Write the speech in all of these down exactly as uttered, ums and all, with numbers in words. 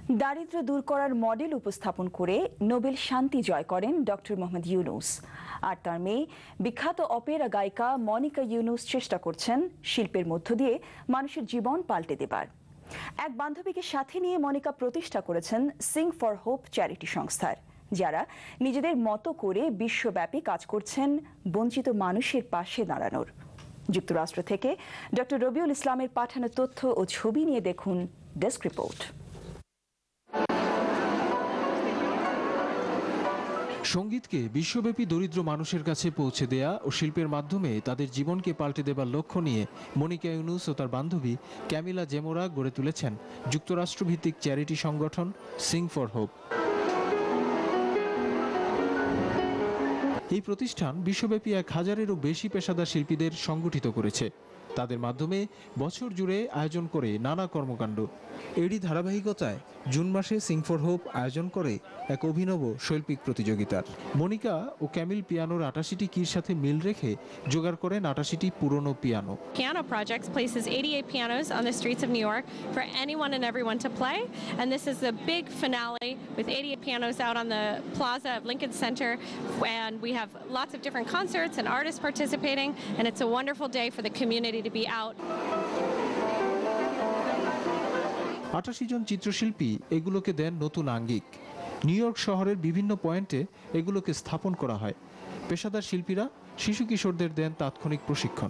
দারিদ্র্য দূর করার মডেল উপস্থাপন করে নোবেল শান্তি জয় করেন ডক্টর মোহাম্মদ ইউনুস। আর তার মেয়ে বিখ্যাত অপেরা গায়িকা মনিকা ইউনুস চেষ্টা করছেন শিল্পের মধ্য দিয়ে মানুষের জীবন পাল্টে দেবার। এক বান্ধবীকে সাথে নিয়ে মনিকা প্রতিষ্ঠা করেছেন সিং ফর হোপ চ্যারিটি সংস্থার, যারা নিজেদের মতো করে বিশ্বব্যাপী কাজ করছেন বঞ্চিত মানুষের পাশে দাঁড়ানোর। যুক্তরাষ্ট্র থেকে ডক্টর রবিউল ইসলামের পাঠানো তথ্য ও ছবি নিয়ে দেখুন ডেস্ক রিপোর্ট। সঙ্গীতকে বিশ্বব্যাপী দরিদ্র মানুষের কাছে পৌঁছে দেয়া ও শিল্পের মাধ্যমে তাদের জীবনকে পাল্টে দেবার লক্ষ্য নিয়ে মনিকা ইউনুস ও তার বান্ধবী ক্যামিলা জেমোরা গড়ে তুলেছেন যুক্তরাষ্ট্রভিত্তিক চ্যারিটি সংগঠন সিং ফর হোপ। এই প্রতিষ্ঠান বিশ্বব্যাপী এক হাজারেরও বেশি পেশাদার শিল্পীদের সংগঠিত করেছে। তাদের মাধ্যমে বছর জুড়ে আয়োজন করে নানা কর্মকাণ্ড। এরই ধারাবাহিকতায় জুন মাসে সিং ফর হোপ আয়োজন করে এক অভিনব শৈল্পিক প্রতিযোগিতার। মনিকা ও ক্যামিল পিয়ানোর আটাশিটি কির সাথে মিল রেখে জোগাড় করেন আটাশিটি পুরনো piano. Piano Projects places eighty-eight pianos on the streets of New York for anyone and everyone to play, and this is the big finale with eighty-eight pianos out on the plaza of Lincoln Center, and we have lots of different concerts and artists participating, and it's a wonderful day for the community to be out. আটাশি জন চিত্রশিল্পী এগুলোকে দেন নতুন আঙ্গিক। New York শহরের বিভিন্ন পয়েন্টে এগুলোকে স্থাপন করা হয়। পেশাদার শিল্পীরা শিশু কিশোরদের দেন তাৎক্ষণিক প্রশিক্ষণ।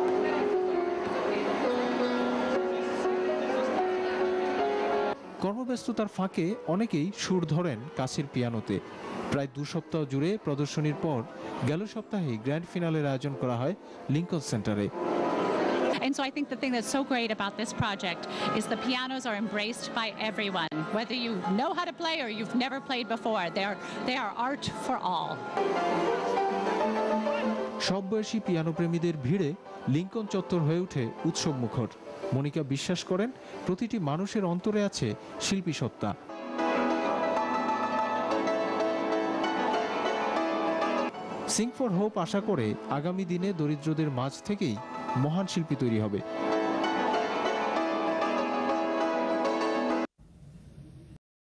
কর্মব্যস্ততার ফাঁকে অনেকেই সুর ধরেন কাছের পিয়ানোতে। প্রায় দু সপ্তাহ জুড়ে প্রদর্শনীর পর গেল সপ্তাহে গ্র্যান্ড ফিনালের আয়োজন করা হয় লিঙ্কন সেন্টারে। And so I think the thing that's so great about this project is the pianos are embraced by everyone, whether you know how to play or you've never played before. They are, they are art for all. সব বয়সী piano প্রেমীদের ভিড়ে Lincoln চত্বর হয়ে ওঠে উৎসব মুখর। মনিকা বিশ্বাস করেন প্রতিটি মানুষের অন্তরে আছে শিল্পী সত্তা। সিং ফর হোপ আশা করে আগামী দিনে দরিদ্রদের মাঝ থেকেই মহান শিল্পী তৈরি হবে।